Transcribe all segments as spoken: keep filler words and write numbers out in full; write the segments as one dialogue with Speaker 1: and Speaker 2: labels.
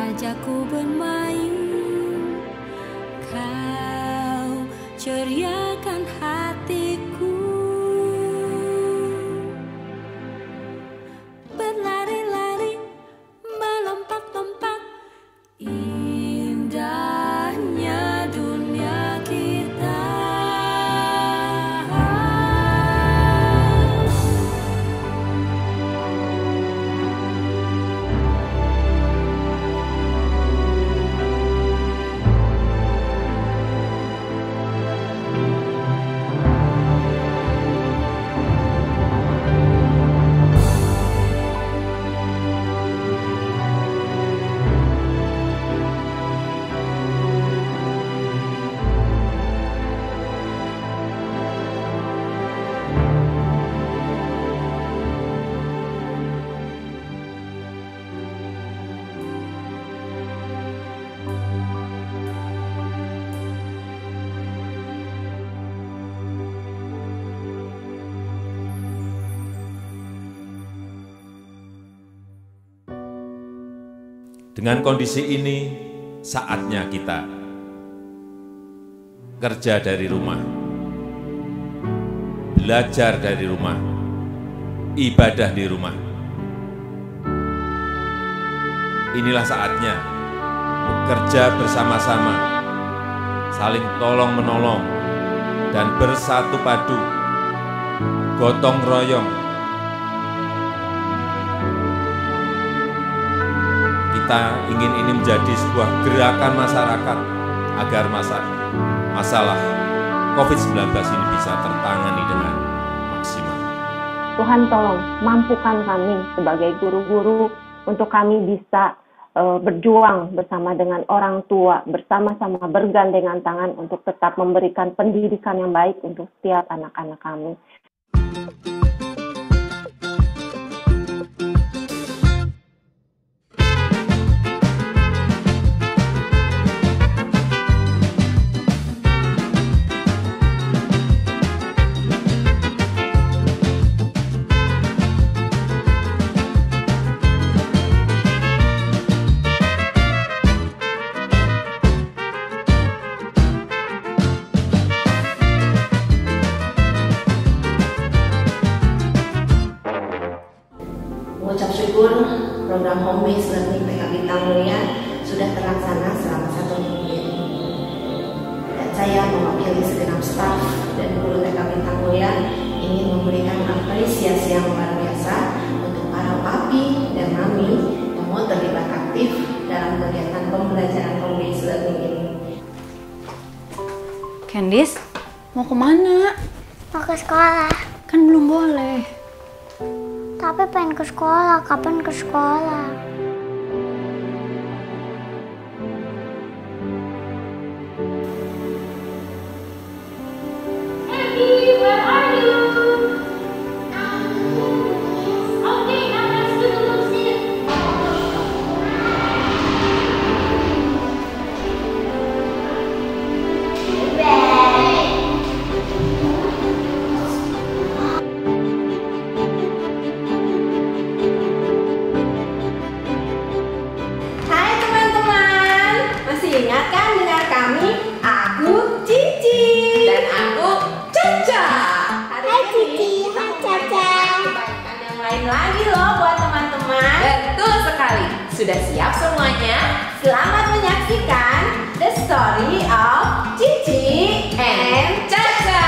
Speaker 1: ajakku bermain, kau ceriakan hatiku. Berlari-lari, melompat-lompat, indahnya dunia kita.
Speaker 2: Dengan kondisi ini, saatnya kita kerja dari rumah, belajar dari rumah, ibadah di rumah. Inilah saatnya bekerja bersama-sama, saling tolong-menolong, dan bersatu padu, gotong royong. Kita ingin ini menjadi sebuah gerakan masyarakat agar masa, masalah COVID sembilan belas ini bisa tertangani dengan maksimal.
Speaker 3: Tuhan tolong mampukan kami sebagai guru-guru untuk kami bisa uh, berjuang bersama dengan orang tua, bersama-sama bergandengan tangan untuk tetap memberikan pendidikan yang baik untuk setiap anak-anak kami.
Speaker 4: Mengucap syukur program Home Based Learning T K Bintang Mulia sudah terlaksana selama satu minggu ini. Dan saya mewakili segenap staf dan guru T K Bintang Mulia ingin memberikan apresiasi yang luar biasa untuk para papi dan mami yang mau terlibat aktif dalam kegiatan pembelajaran Home Based Learning ini.
Speaker 5: Candice, mau kemana?
Speaker 6: Mau ke sekolah.
Speaker 5: Kan belum boleh.
Speaker 6: Tapi pengen ke sekolah, kapan ke sekolah?
Speaker 7: Abby, where are you? Okay, now let's do the sit.
Speaker 4: Hai teman-teman, masih ingat kan dengan kami? Aku Cici dan aku Caca. Hari
Speaker 6: Hai
Speaker 4: ini
Speaker 6: Cici,
Speaker 4: kita
Speaker 6: hai
Speaker 4: mau
Speaker 6: Caca.
Speaker 4: memberikan kebaikan yang lain lagi loh buat teman-teman. Betul sekali. Sudah siap semuanya? Selamat menyaksikan The Story of Cici and Caca.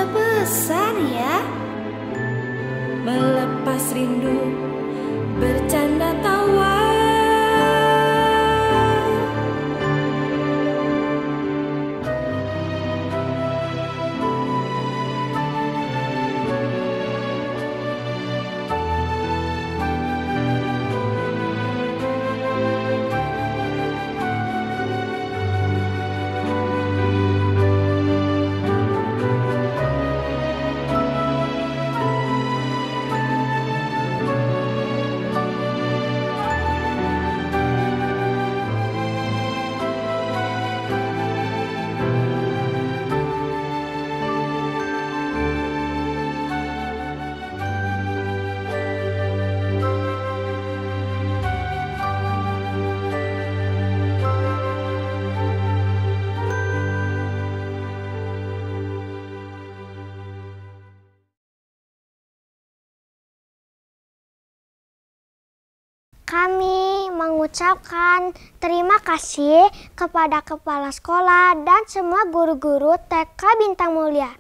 Speaker 1: sudah besar ya. Melepas rindu, bercanda tawa.
Speaker 6: Kami mengucapkan terima kasih kepada kepala sekolah dan semua guru-guru T K Bintang Mulia.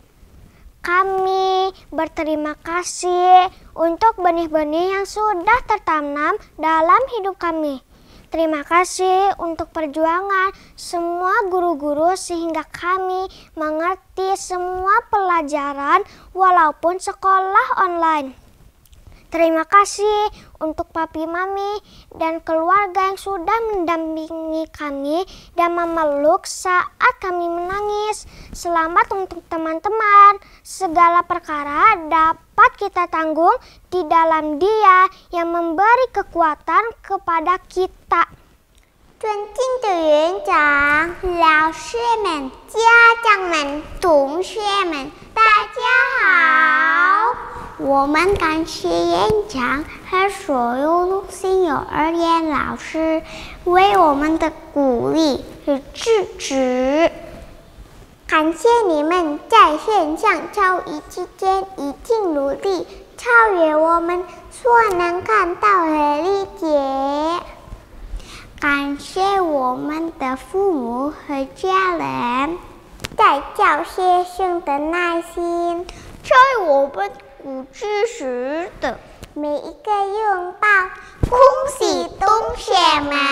Speaker 6: Kami berterima kasih untuk benih-benih yang sudah tertanam dalam hidup kami. Terima kasih untuk perjuangan semua guru-guru sehingga kami mengerti semua pelajaran walaupun sekolah online. Terima kasih untuk papi, mami, dan keluarga yang sudah mendampingi kami dan memeluk saat kami menangis. Selamat untuk teman-teman. Segala perkara dapat kita tanggung di dalam Dia yang memberi kekuatan kepada kita.
Speaker 8: 尊敬的园长、老师们、家长们、同学们，大家好！我们感谢园长和所有陆星幼儿园老师为我们的鼓励和支持。感谢你们在线上教育之间一定努力，超越我们所能看到和理解。感谢我们的父母和家人在教学上的耐心，在我们鼓知时的每一个拥抱。恭喜同学们！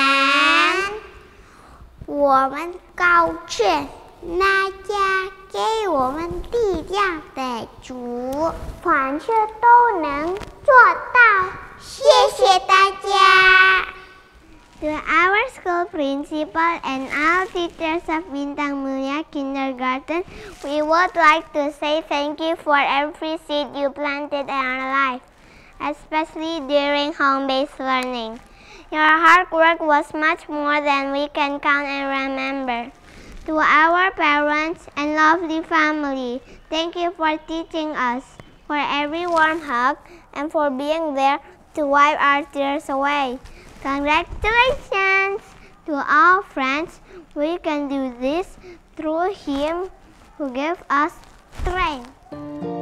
Speaker 8: 我们高兴那家给我们力量的主，凡事都能做到。谢谢大家。To our school principal and all teachers of Bintang Mulia Kindergarten, we would like to say thank you for every seed you planted in our life, especially during home-based learning. Your hard work was much more than we can count and remember. To our parents and lovely family, thank you for teaching us, for every warm hug, and for being there to wipe our tears away. Congratulations to all friends. We can do this through Him who gave us strength.